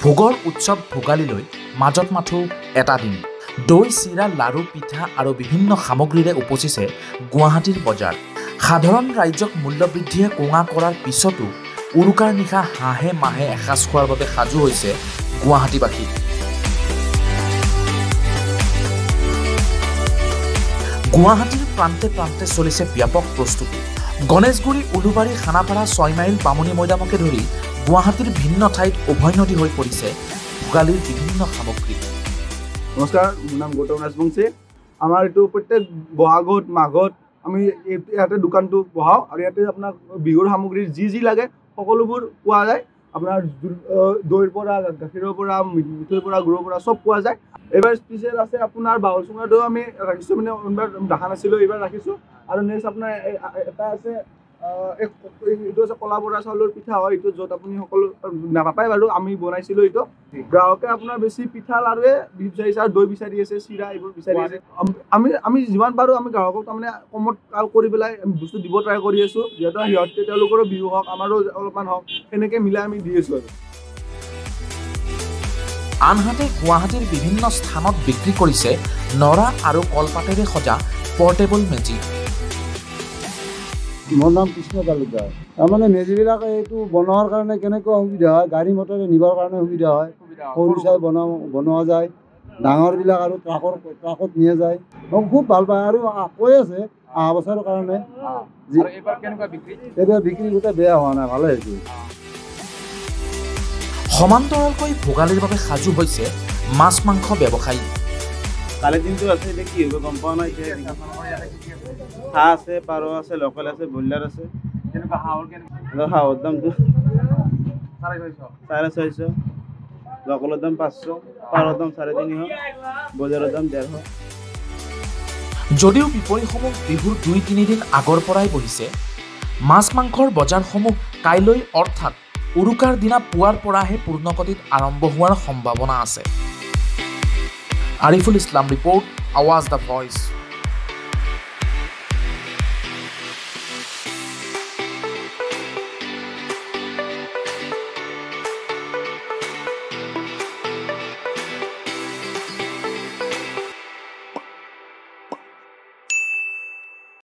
ভোগৰ উৎসৱ ভোগালীলৈ মাজত মাথো এটা দিন। দৈ, চিৰা, লাৰু, পিঠা আৰু বিভিন্ন সামগ্ৰীৰে উপচিছে গুৱাহাটীৰ বজাৰ। সাধাৰণ ৰাইজক মূল্যবৃদ্ধিয়ে কোঙা কৰাৰ পিছতো উৰুকাৰ নিশা হাঁহে মাহে এসাঁজ খোৱাৰ বাবে সাজু হৈছে গুৱাহাটীবাসী। গুৱাহাটীৰ প্ৰান্তে প্ৰান্তে চলিছে ব্যাপক প্ৰস্তুতি। গণেশগুৰি, উলুবাৰী, খানাপাৰা, 6 মাইল, বামুণী মৈদামকে ধৰি গুৱাহাটীৰ ভিন্ন ঠাইত উভৈনদী হৈ পৰিছে ভোগালীৰ বিভিন্ন সামগ্ৰী। নমস্কাৰ, মোৰ নাম গৌতম ৰাজবংশী। আমাৰ এইটো প্ৰত্যেক বহাগত মাঘত আমি ইয়াতে দোকানটো বহাওঁ আৰু ইয়াতে আপোনাক বিহুৰ সামগ্ৰী যি লাগে সকলোবোৰ পোৱা যায়। আপোনাৰ দৈৰ পৰা, গাখীৰৰ পৰা, মিঠৈৰ পৰা, গুড়ৰ পৰা চব পোৱা যায়। এইবাৰ স্পেচিয়েল আছে আপোনাৰ বাউল চুঙাটো আমি ৰাখিছোঁ, মানে এইবাৰ দেখা নাছিলোঁ, এইবাৰ ৰাখিছোঁ। আৰু নেক্সট আপোনাৰ এটা আছে, এইটো আছে কলা বৰা চাউলৰ পিঠা হয়, এইটো য'ত আপুনি সকলো নাপায় বাৰু, আমি বনাইছিলোঁ এইটো। গ্ৰাহকে আপোনাৰ বেছি পিঠা লাৰুৱে বিচাৰিছে আৰু দৈ বিচাৰি আছে, চিৰা এইবোৰ বিচাৰি আছে। আমি যিমান পাৰোঁ আমি গ্ৰাহকক তাৰমানে কমত কৰি পেলাই বস্তু দিব ট্ৰাই কৰি আছোঁ, যিহেতু তেওঁলোকৰো বিহু হওক আমাৰো অলপমান হওক, সেনেকৈ মিলাই আমি দি আছোঁ আৰু। আনহাতে গুৱাহাটীৰ বিভিন্ন স্থানত বিক্ৰী কৰিছে নৰা আৰু কলপাতেৰে সজা পৰ্টেবল মেজি। মোৰ নাম কৃষ্ণ তালুকদাৰ। তাৰমানে মেজিবিলাক এইটো বনোৱাৰ কাৰণে কেনেকুৱা সুবিধা হয়, গাড়ী মটৰে নিবৰ কাৰণে সুবিধা হয়। সৰু চাই বনোৱা যায়, ডাঙৰবিলাক আৰু ট্ৰাকত নিয়া যায়। মোক খুব ভাল পায় আৰু কৈ আছে অহা বছৰৰ কাৰণে। এইবাৰ বিক্ৰী গোটেই বেয়া হোৱা নাই, ভালে হৈছে। সমান্তৰালকৈ ভোগালীৰ বাবে সাজু হৈছে মাছ মাংস ব্যৱসায়ী। কালি দিনটো আছে, এতিয়া কি হ'ব গম পোৱা নাই। হাঁহ আছে, পাৰ আছে, লোকেল আছে, ব্ৰইলাৰ আছে। হাঁহৰ দামটো 650, লোকেলৰ দাম 500, পাৰৰ দাম 350, বজাৰৰ দাম 150। যদিও বিপণীসমূহ বিহুৰ 2-3 দিন আগৰ পৰাই বহিছে, মাছ মাংসৰ বজাৰসমূহ কাইলৈ অৰ্থাৎ উৰুকাৰ দিনা পুৱাৰ পৰাহে পূৰ্ণগতিত আৰম্ভ হোৱাৰ সম্ভাৱনা আছে। Ariful Islam report, Awaz the voice.